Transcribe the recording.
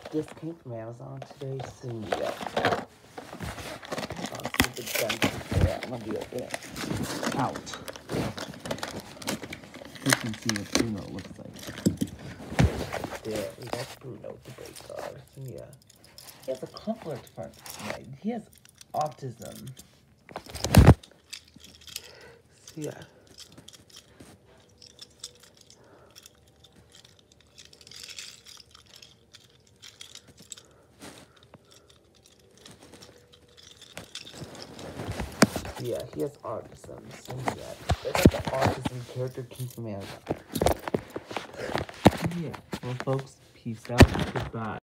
This came from Amazon today, so yeah. I'll see the gun today. I'm gonna be opening it out. You can see what Bruno looks like. There, that's Bruno, the break card. So yeah. He has a complex front. He has autism. So yeah. Yeah, he has autism. So yeah, that's like the autism character came from Amazon. Yeah, well folks, peace out, goodbye.